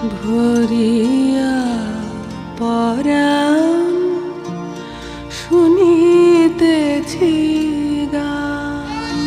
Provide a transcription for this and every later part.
ভরিয়া পরাণ শুনিতেছি গান,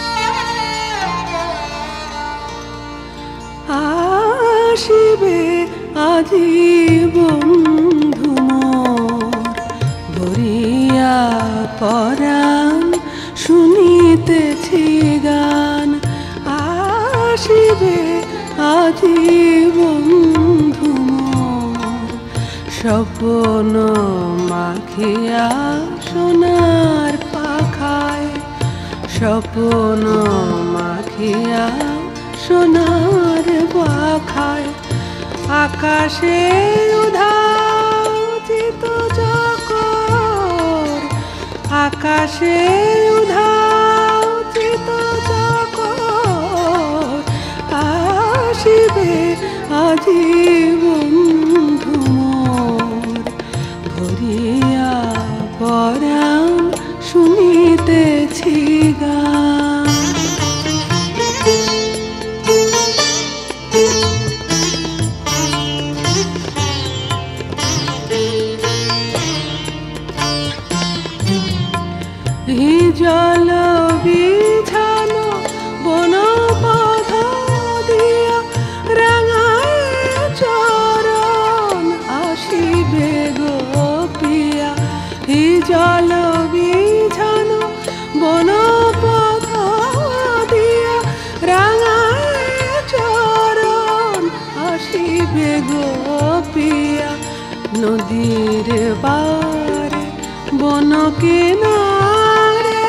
আসিবে আজি বন্ধু মোর। ভরিয়া পরাণ শুনিতেছি গান, আসিবে আজি বন্ধু মোর। স্বপ্ন মাখিয়া সোনার পাখায়, স্বপ্ন মাখিয়া সোনার পাখায়। আকাশে উধাচিত চকর, আকাশে উধাচিত চকর। আসিবে আজি বন্ধু মোর। ভরিয়া পরাণ শুনিতেছি গান। জল বিছানো বন পথ দিয়া, রাঙায় চরণ আসিবে গোপিয়া। জল বিছানো বন পথ দিয়া, রাঙায় চরণ আসিবে গোপিয়া। নদীর পারে বন কিনারে,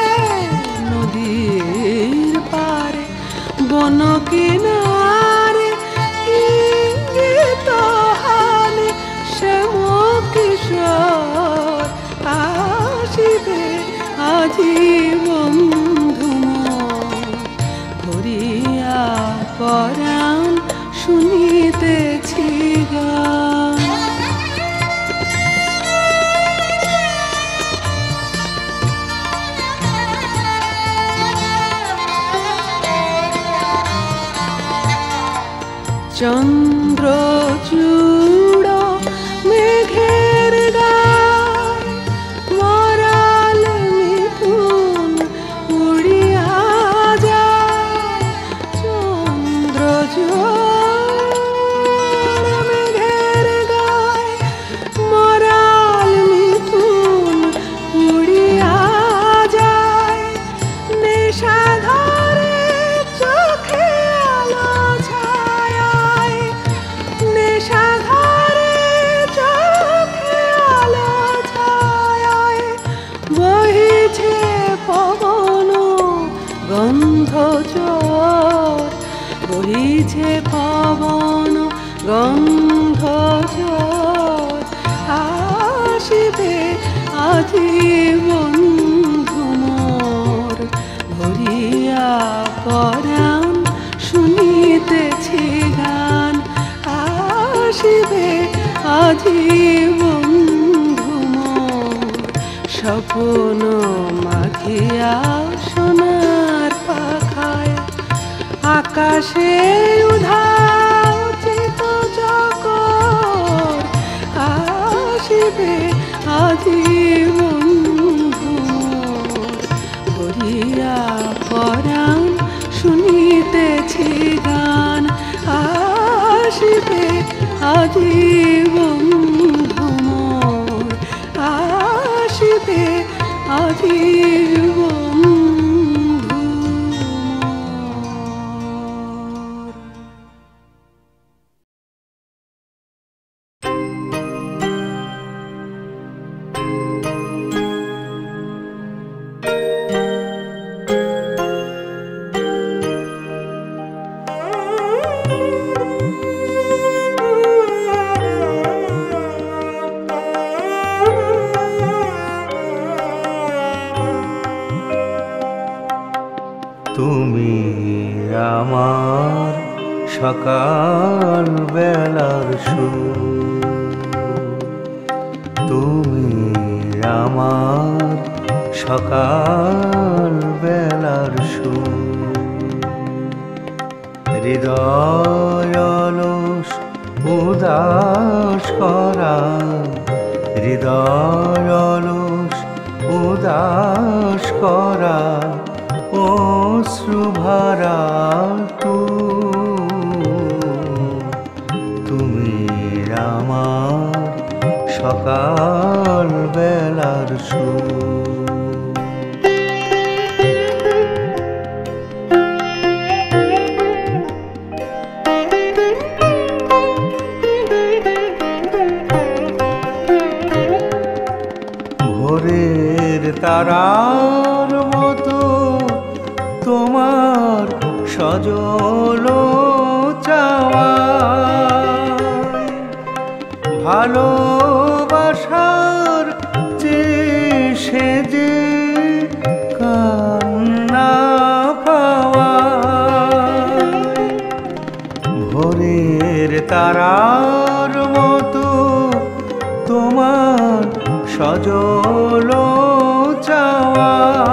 নদীর পারে বন কিনারে। ইঙ্গিত হানে শ্যাম কিশোর, আসিবে আজি বন্ধু মোর। ভরিয়া পরাণ শুনিতেছি গান। চন্দ্র চূড় মেঘের গায়, মরাল মিথুন উড়িয়া যায়। চন্দ্র চূড় মেঘের গায়, মরাল মিথুন উড়িয়া যায়। নেশা ধরে চোখে আলো ছায়ায়, নেশা ধরে চোখে আলো ছায়ায়। বহিছে পবন গন্ধ চোর, বহিছে পবন গন্ধ চোর। আসিবে আজি বন্ধু মোর। ভরিয়া পরাণ শুনিতেছি গান, আসিবে আজি বন্ধু মোর। স্বপ্ন মাখিয়া সোনার পাখায়, আকাশে উধাচিত চকর। আসিবে আজি বন্ধু মোর। ভরিয়া পরাণ শুনিতেছি গান, আসিবে আজি বন্ধু মোর। আসিবে আজি বন্ধু মোর। তুমি আমার সকাল বেলার সুর, তুমি আমার সকাল বেলার সুর। হৃদয় অলস উদাস করা হৃদয় অলস উদাস করা অশ্রুভরা তুমি আমার সকাল বেলার সুর। ভোরের তারার মতো তোমার সজল চাওয়া ভালোবাসার চেয়ে যে কান্না পাওয়া ভোরের তারার মতো তোমার সজল চাওয়া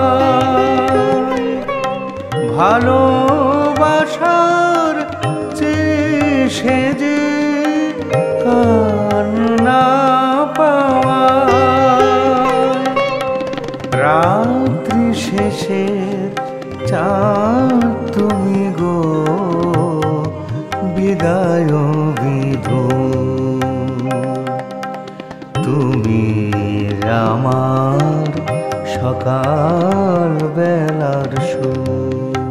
ভালোবাসার চেয়ে যে কান্না পাওয়া রাত্রি শেষে চাঁদ তুমি গো বিদায় বিধূ তুমি আমার সকাল বেলার সুর।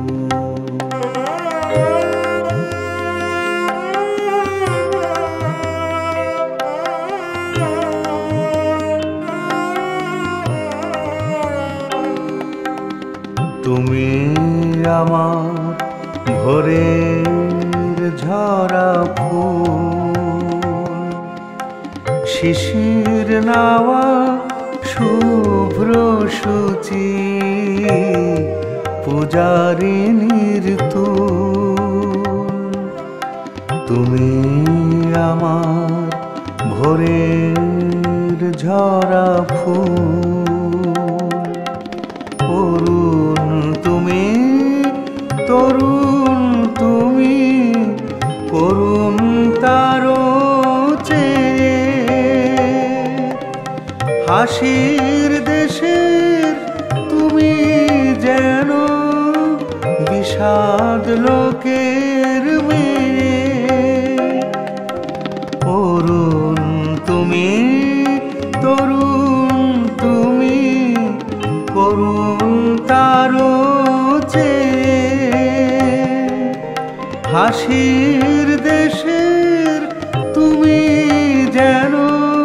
তুমি আমার ভোরের ঝরা ফুল শিশির নাওয়া শুভ্র সূচি পূজারিনীর তুল তুমি আমার ভোরের ঝরা ফুল অরুণ তুমি তরুণ তুমি করুণ তারো চেয়ে হাসির দেশের তুমি যেন বিষাদ লোকের মেয়ে অরুণ তুমি তরুণ তুমি করুণ তারো চেয়ে হাসির দেশের তুমি যেন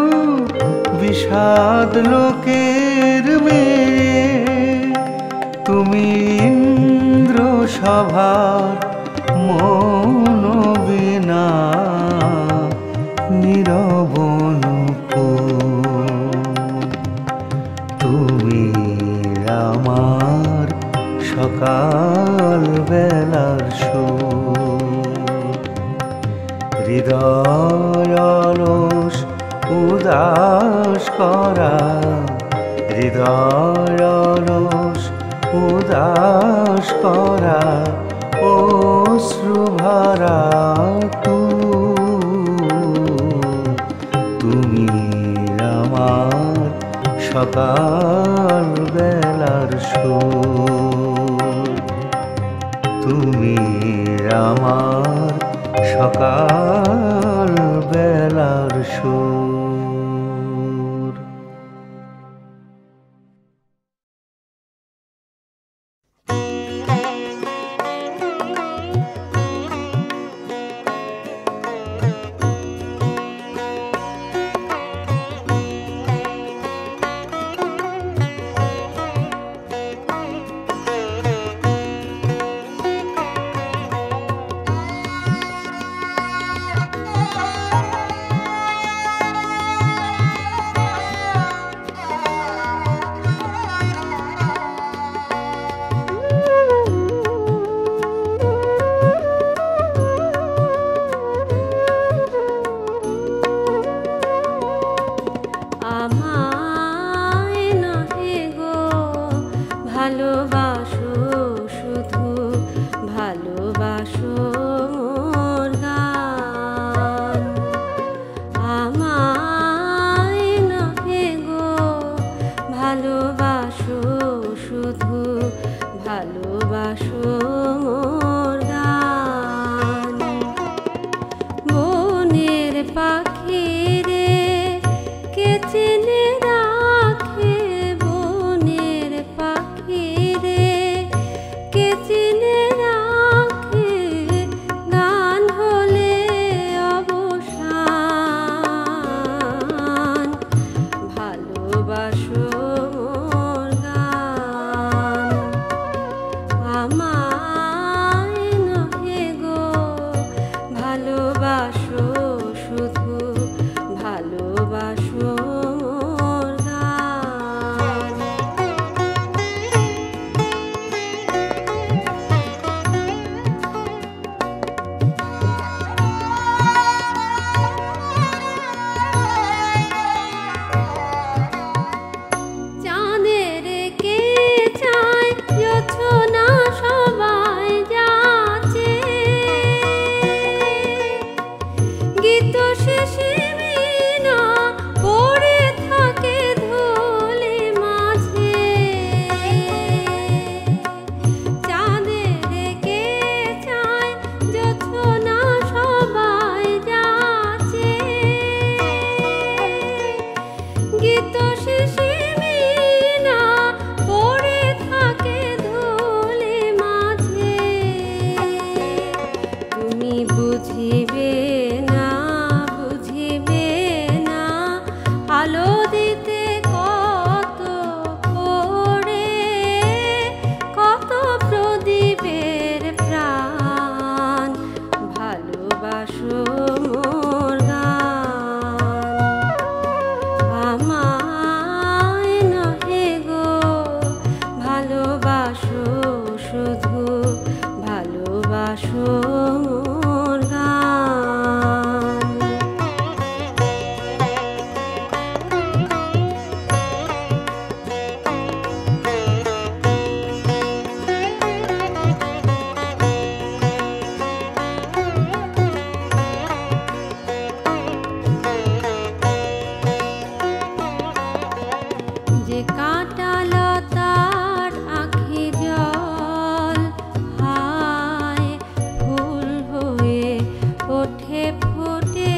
বিষাদ লোকের মেয়ে তুমি ইন্দ্র সভার মন বিনা নীরব তুমি আমার সকাল বেলার সুর হৃদয় অলস উদাস করা হৃদয় অলস উদাস করা অশ্রুভরা তুমি আমার সকাল বেলার সুর তুমি আমার সকাল বেলার সুর। পাখি রে কে চিনে রাখে, বনের পাখি রে কে চিনে রাখে, গান হলে অবসান, ভালোবাসো মোর গান। আমায় নহে গো ভালোবাসো, শুধু ভালোবাসো মোর গান। চাঁদের কে চায় জোছনা সবাই যাচ্ছে, গীত শেষে মিনা পড়ে থাকে ধুলি মাঝে। চাঁদের কে চায় জোছনা সবাই যাচ্ছে, গীত শেষে মিনা পড়ে থাকে ধুলি মাঝে। তুমি বুঝিবে না, বুঝিবে না, আলো দিতে কত পড়ে, কত প্রদীপের প্রাণ, ভালোবাসো মোর গান। আমায় নহে গো ভালোবাসো, শুধু ভালোবাসো মোর গান। যে কাঁটা লতার আঁখি জল, হায় ফুল হয়ে ওঠে ফোটে,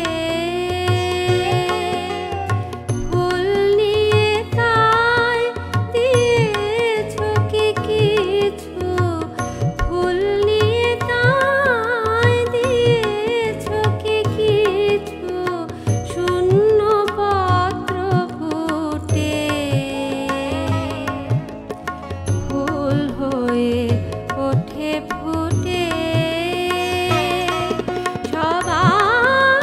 ফুল নিয়ে তাই দিয়েছ কি কিছু, ফুল নিয়ে তাই দিয়েছ কি কিছু, শূন্য পত্র ফুটে, ফুল হয়ে ওঠে ফুটে, সবাই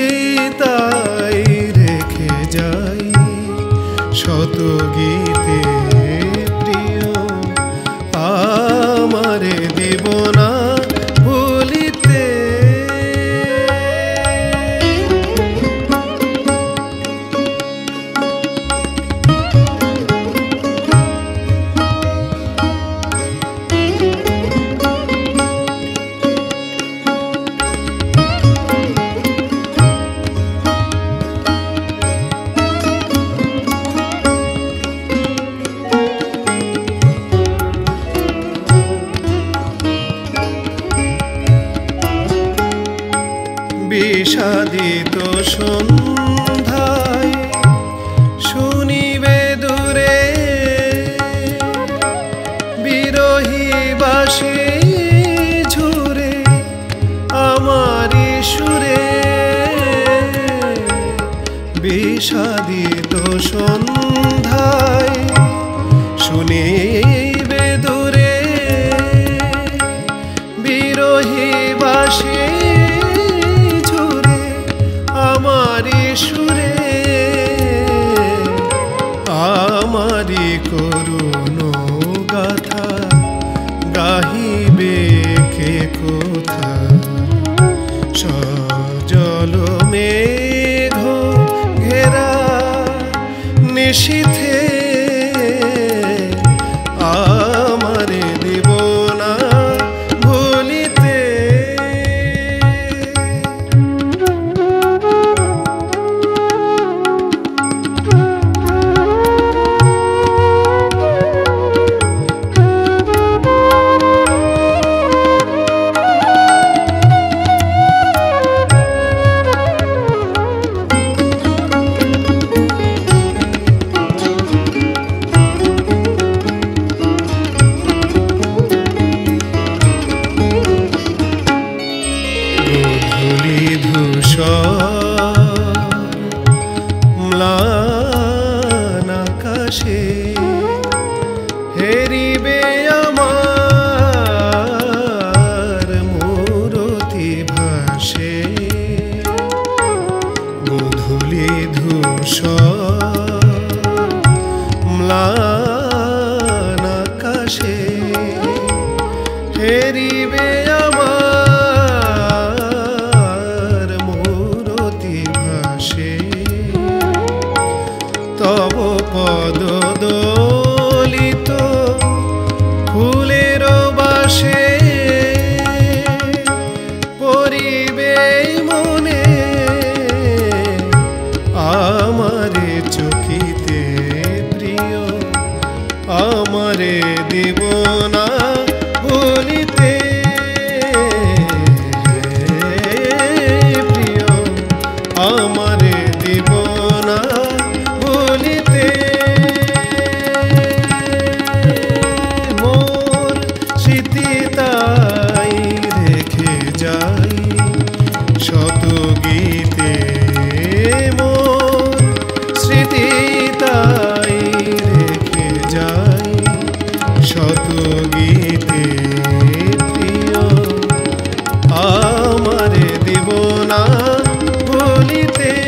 তাই রেখে যাই শত গীতে প্রিয় আমারে দিব না ভুলিতে। বিষাদিত সন্ধ্যায় শুনিবে দূরে বিরহী বাঁশি ঝুরে আমারি সুরে। বিষাদিত সন্ধ্যায় শুনিবে দূরে বিরহী বাঁশি আমারি সুরে আমারি করুণ গাথা গাহিবে কে কোথা। সজল মেঘ ঘেরা নিশীথে আমারে দিব না ভুলিতে। ম্লান আকাশে হেরিবে আমার মূরতি ভাসে। গোধূলি ধূসর ম্লান আকাশে হেরিবে তব পদ দলিত ফুলের বাসে পরিবে মনে আমারে চকিতে প্রিয় আমারে দিব না ভুলিতে। প্রিয় আমারে দিব না ভুলিতে। মোর স্মৃতি তাই রেখে যাই শত গীতে। মোর স্মৃতি তাই রেখে যাই শত গীতে প্রিয় আমারে দিব না ভুলিতে।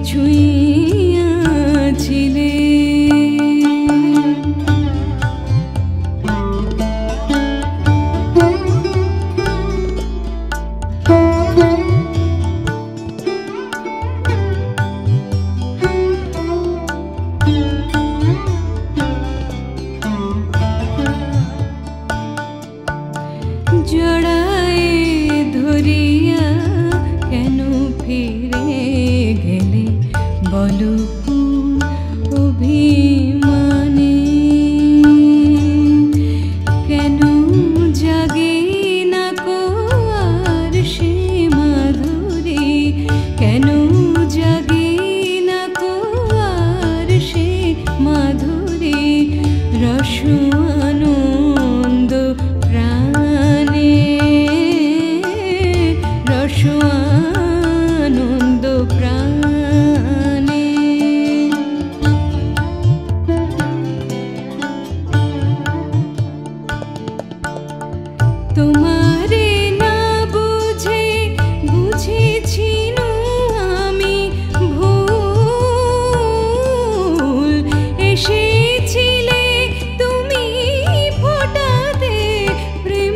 ছুঁইয়াছিলে। জড়ায়ে ধরিয়া কেন ফিরে গেলে বলো কোন অভিমানে? কেন জাগে না কো আর সে মাধুরী? কেন জাগে না কো আর সে মাধুরী? রস আনন্দ প্রাণে, রস আনন্দ প্রাণে। তোমারে না বুঝে বুঝেছিনু আমি ভুল। এসেছিলে তুমি ফোটাতে প্রেম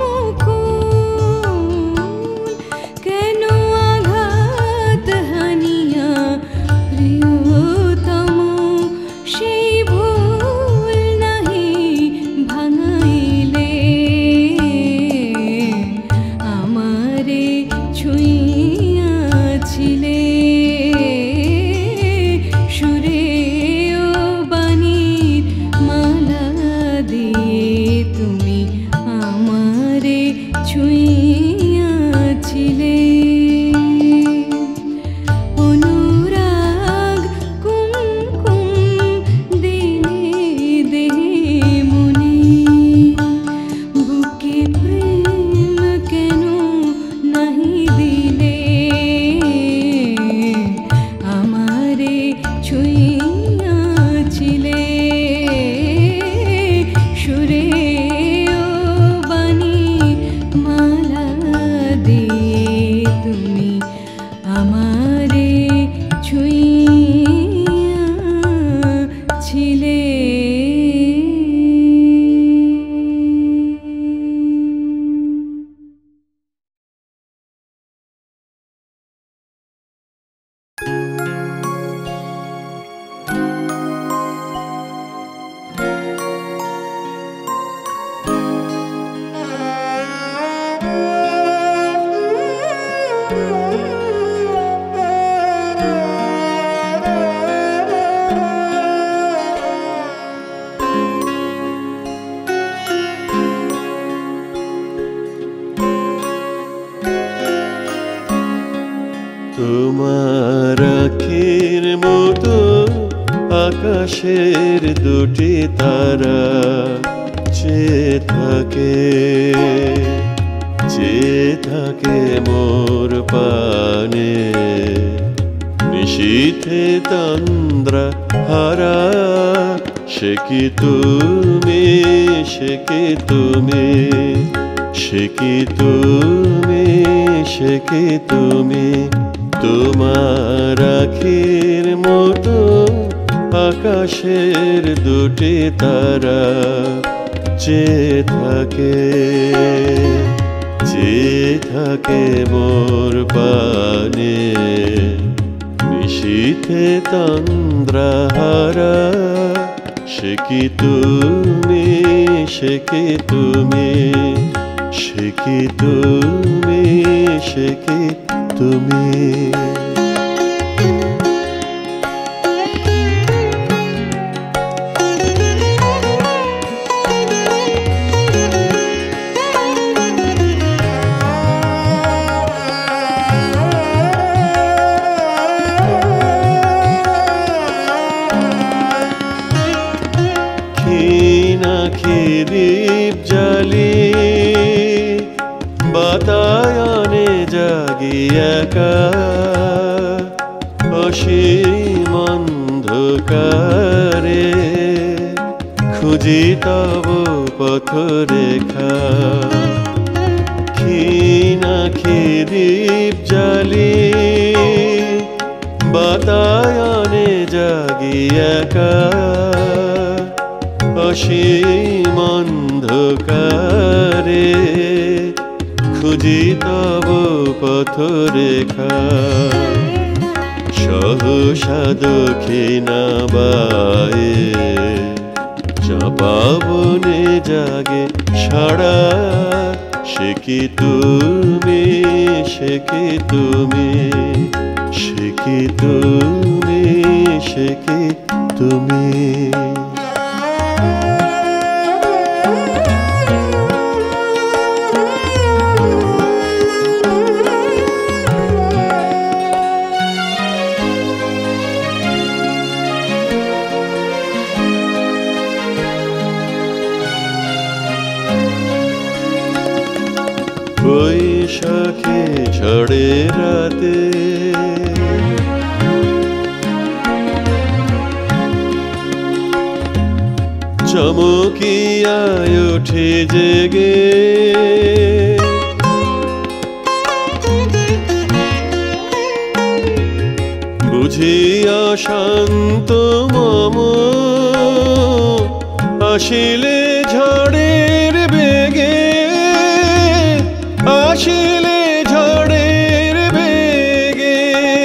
মুকুল। কেন আঘাত হানিয়া প্রিয়তম সেই ভুল নাহি ভাঙাইলে? আমারে ছুঁইয়াছিলে সুরে ও বাণীর মালা দিয়ে তুমি আমারে ছুঁইয়াছিলে। অনুরাগ কুমকুম দিনে দেহে মনে, বুকে প্রেম কেন নাহি দিলে? আমারে ছুঁইয়াছিলে সুরে ও বাণীর মালা দিয়ে তুমি আমারে ছুঁইয়াছিলে। তোমার আখির মতো আকাশের দুটি তারা চেয়ে থাকে মোর পানে। নিশীথে তন্দ্রা হারা সে কি তুমি, সে কি তুমি, সে কি তুমি, সে কি তুমি। তোমার আখির মতো আকাশের দুটি তারা চেয়ে থাকে মোর পানে। নিশীথে তন্দ্রা হারা সে কি তুমি, সে কি তুমি, সে কি তুমি, সে কি তুমি। দীপ জ্বালি বাতায়নে জাগি একা অসীম অন্ধকারে খুঁজি তব পথরেখা। ক্ষীণাক্ষী দীপ জ্বালি বাতায়নে জাগি একা অসীম অন্ধকারে খুঁজি তব পথরেখা সহসা দক্ষিণা বায়ে চাপা বনে জাগে সারা সে কি তুমি সে কি তুমি সে কি তুমি সে কি তুমি বৈশাখে ঝড়ে রাতে চমকিয়ায় ওঠে জেগে বুঝিয়া শান্ত মম আসিলে ঝড়ের বেগে আসিলে ঝড়ের বেগে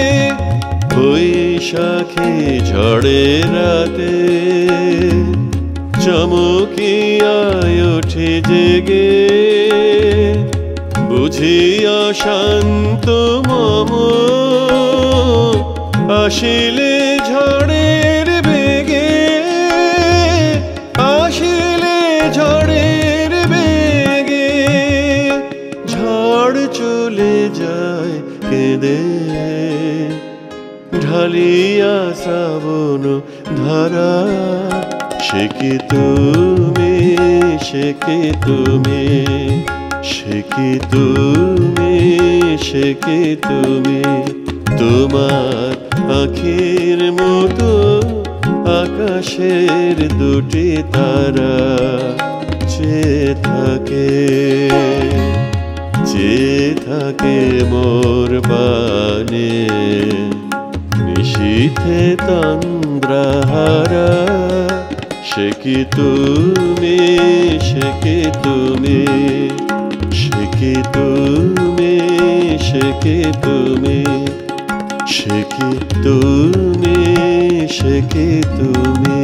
বৈশাখী ঝড়ে রাতে চমকিয়ায় ওঠে জেগে বুঝিয়া শান্ত মম আসিলে ঝড়ের বেগে আসিলে ঝড়ের বেগে ঝড় চলে যায় কেঁদে ঢালিয়া শ্রাবণ ধারা সে কি তুমি সে কি তুমি সে কি তুমি সে কি তুমি তোমার আখির মতো আকাশের দুটি তারা চেয়ে থাকে মোর বানে নিশীথে তন্দ্রাহারা সে কি তুমি সে কি তুমি সে কি তুমি সে কি তুমি সে কি তুমি সে কি তুমি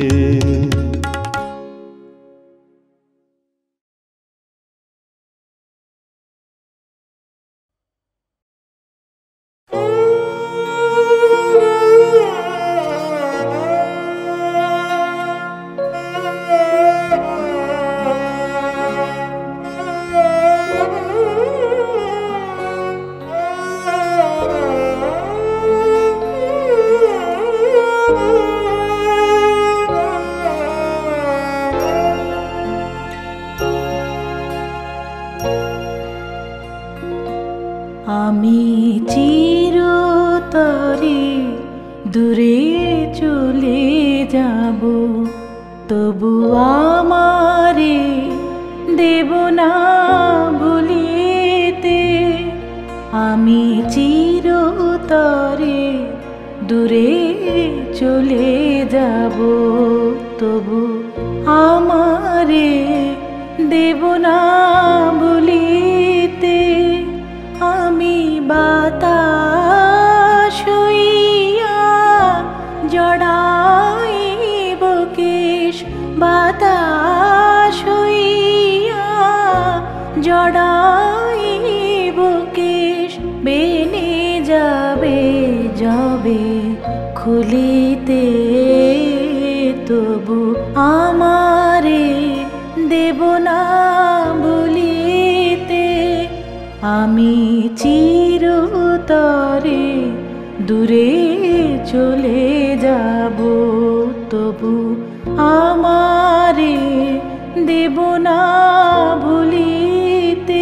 আমি চিরতরে দূরে চলে যাব তবু আমারে দেব না ভুলিতে আমি চিরতরে দূরে চলে যাব তবু আমারে দেব না ভুলিতে আমি বাতাস হইয়া জড়াইব কেশ বাতাস হইয়া জড়াইব কেশ বেনে যাবে যাবে খুলিতে তবু আমারে দেব না বলিতে আমি চিরতরে দূরে চলে যাব তবু আমারে দেব না ভুলিতে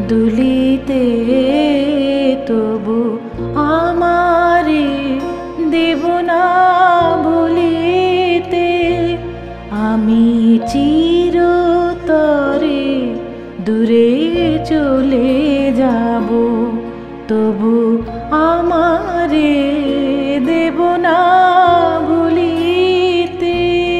দুলিতে, তবু আমারে দেব না ভুলিতে। আমি চিরতরে দূরে চলে যাব, তবু আমারে দেব না ভুলিতে।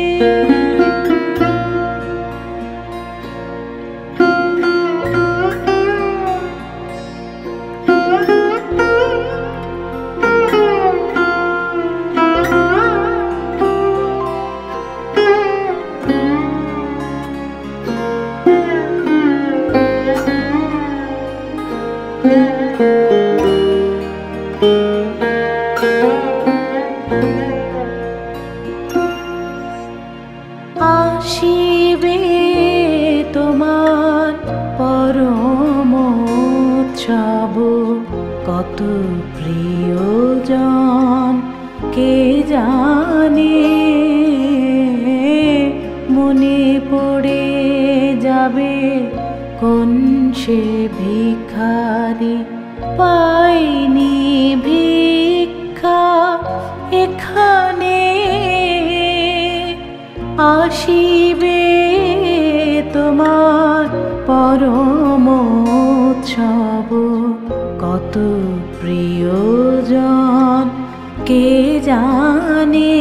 আসিবে তোমার পরম উৎসব, কত প্রিয়জন কে জানে। মনে পড়ে যাবে কোন সে ভিখারি, পাইনি ভিক্ষা এখানে। আসিবে তোমার পরম উৎসব, কত প্রিয়জন কে জানে।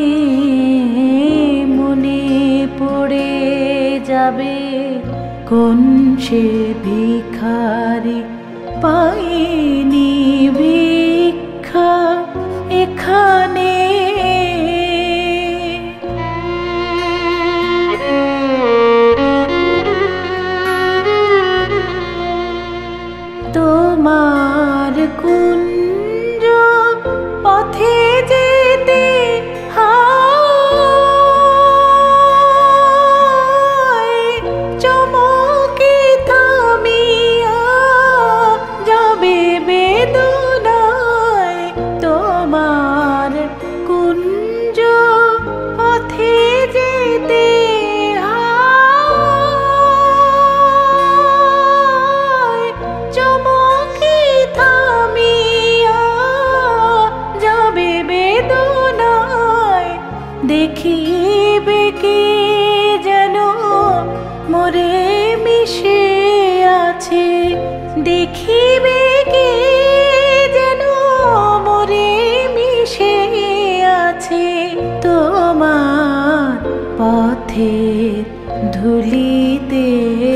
মনে পড়ে যাবে কোন সে ভিখারি, পাইনি ভিক্ষা এখানে। তোমার কুঞ্জ পথে যেতে হায়, চমকে থামিয়া যাবে বেদনায়। তোমার কুঞ্জ পথে যেতে চমকে থামিয়া যাবে বেদনায়। দেখিবে কে যেন মোরে মিশে আছে, দেখিবে কে যেন মোরে মিশে আছে। তোমার পথের ধুলিতে,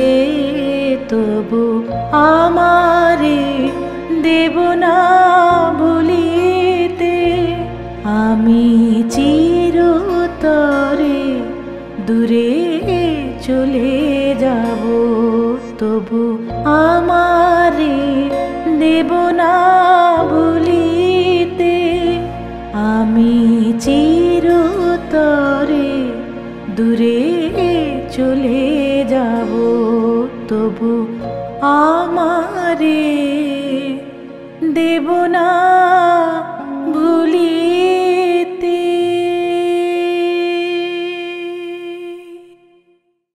তবু আমারে দেব না ভুলিতে। আমি চিরতরে দূরে চলে যাব, তবু আমারে দেব না ভুলিতে। আমি চিরতরে দূরে চলে যাব, তবু আমারে দেব না